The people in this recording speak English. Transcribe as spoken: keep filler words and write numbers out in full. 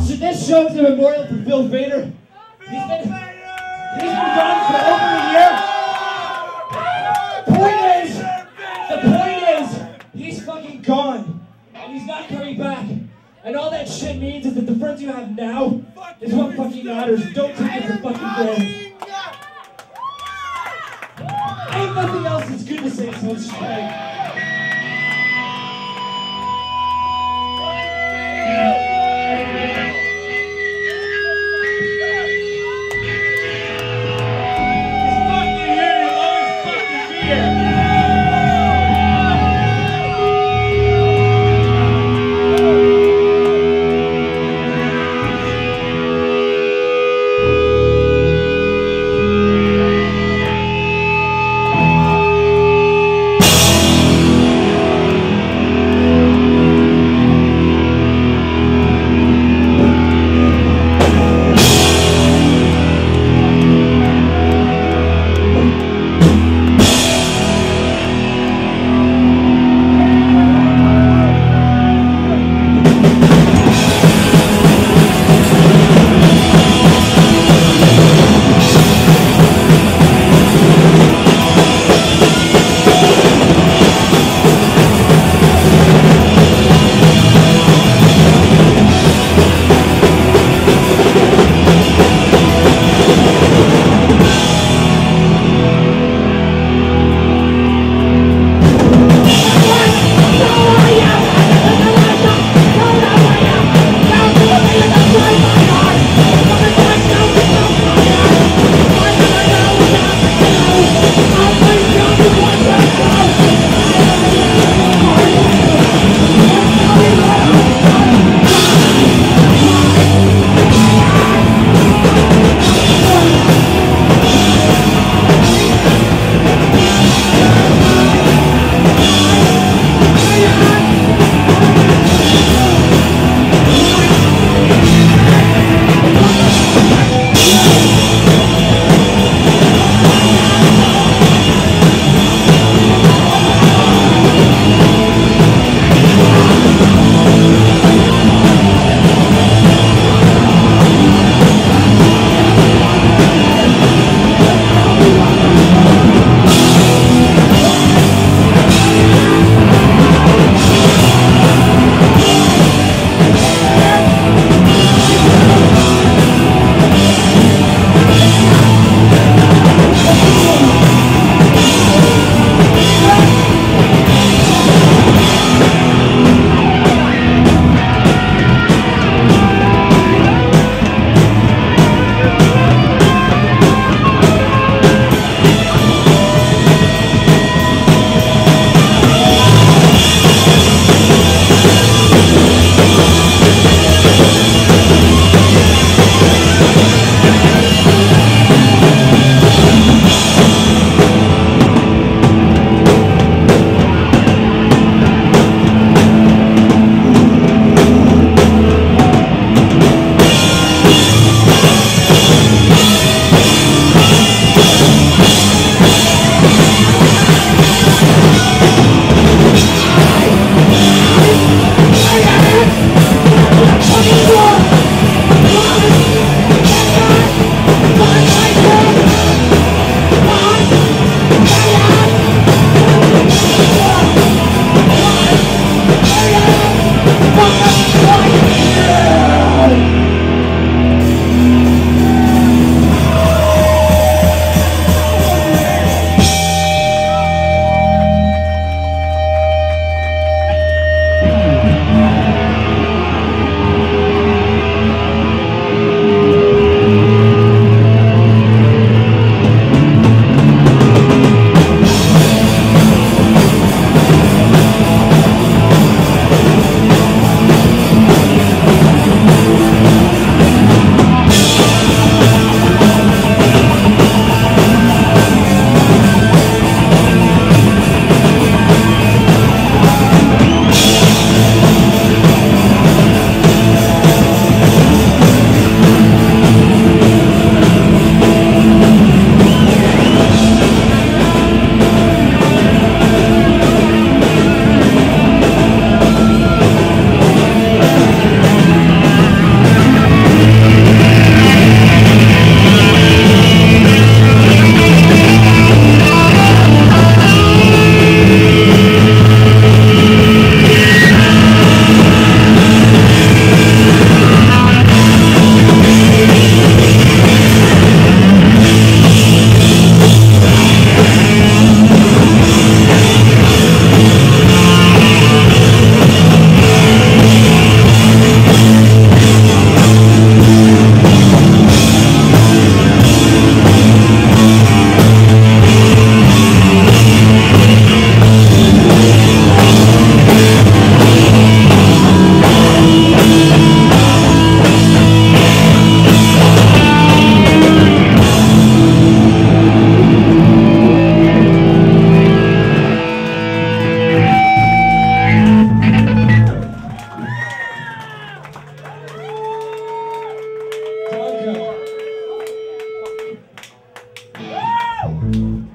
This show's a memorial for Bill Vader. He's been, he's been gone for over a year. Point is, the point is, he's fucking gone. And he's not coming back. And all that shit means is that the friends you have now is what fucking matters. Don't take it for fucking granted. I have nothing else that's good to say, so let's just play. Thank you.